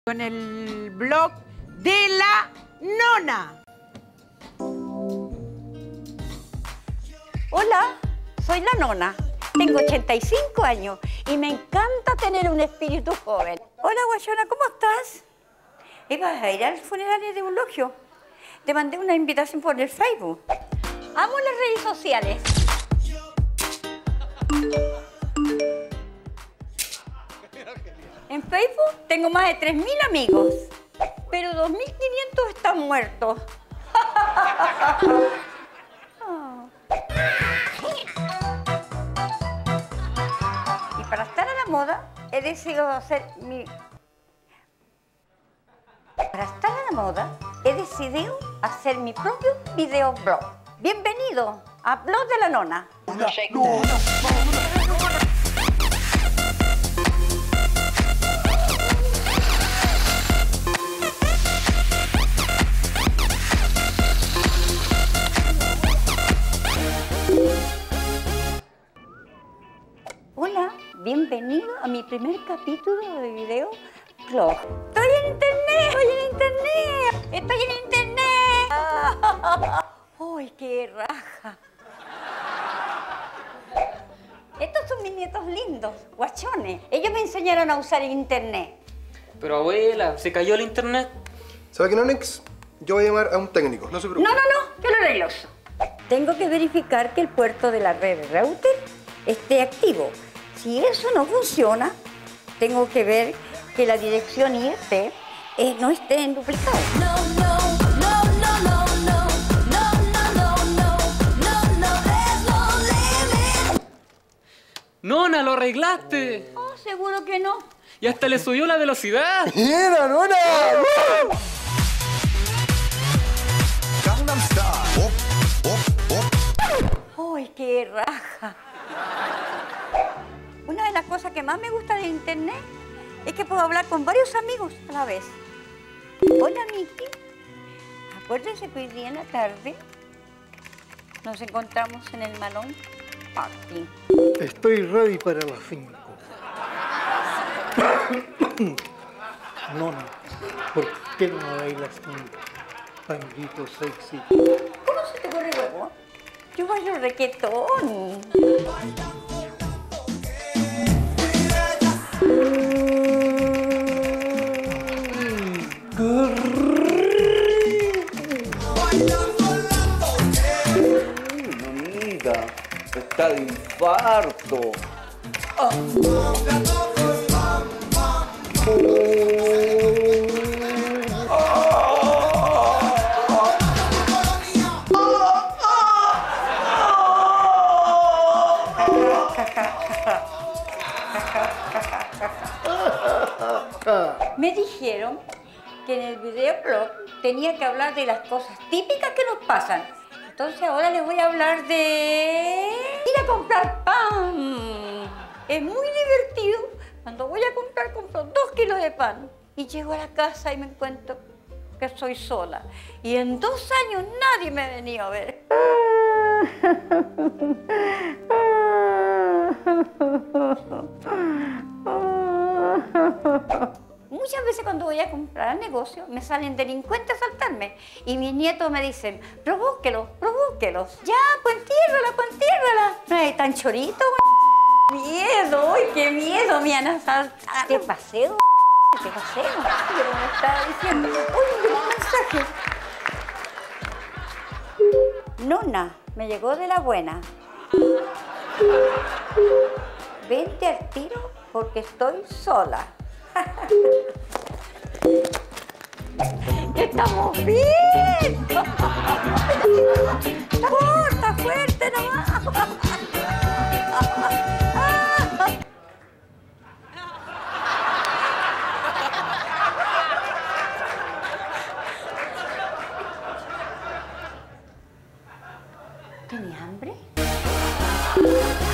con el blog de la nona. Hola, soy la nona. Tengo 85 años y me encanta tener un espíritu joven. Hola, guachona, ¿cómo estás? ¿Ibas a ir al funeral de Eulogio? Te mandé una invitación por el Facebook. Amo las redes sociales. En Facebook tengo más de 3.000 amigos, pero 2.500 están muertos. Y para estar a la moda, he decidido hacer mi... propio videoblog. Bienvenido a Blog de la Nona. Hola, bienvenido a mi primer capítulo de video blog. ¡Estoy en internet! ¡Estoy en internet! ¡Estoy en internet! ¡Ay, qué raja! Estos son mis nietos lindos, guachones. Ellos me enseñaron a usar internet. Pero abuela, ¿se cayó el internet? ¿Sabe qué no, Nex? Yo voy a llamar a un técnico, no se preocupe. No, yo lo arreglo. Tengo que verificar que el puerto de la red router esté activo. Si eso no funciona, tengo que ver que la dirección IP no esté en duplicado. ¡Nona, lo arreglaste! Oh, seguro que no. Y hasta le subió la velocidad. ¡Mira, nona! ¡Ay, qué raja! Una de las cosas que más me gusta de internet es que puedo hablar con varios amigos a la vez. Hola, Miki. Acuérdense que hoy día en la tarde nos encontramos en el Malón Party. Estoy ready para las 5. Nona, ¿por qué no bailas un tanguito sexy? ¿Cómo se te ocurre, huevo? Yo bailo reggaetón. Mamita, está de infarto. Me dijeron que en el videoblog tenía que hablar de las cosas típicas que nos pasan. Entonces ahora les voy a hablar de ir a comprar pan. Es muy divertido. Cuando voy a comprar, compro 2 kilos de pan. Y llego a la casa y me encuentro que soy sola. Y en 2 años nadie me ha venido a ver. Muchas veces cuando voy a comprar al negocio me salen delincuentes a asaltarme y mis nietos me dicen, provóquelos, provóquelos. Ya, pues entiérrala, pues entiérrala. Ay, tan chorito, miedo, ¡ay, qué miedo! Me han asaltado. ¿Qué paseo? ¿Qué paseo? Pero me estaba diciendo, ¡uy, un mensaje! Nona, me llegó de la buena. Vente al tiro porque estoy sola. ¡Estamos bien! ¡Corta, fuerte nomás! ¿Tienes hambre?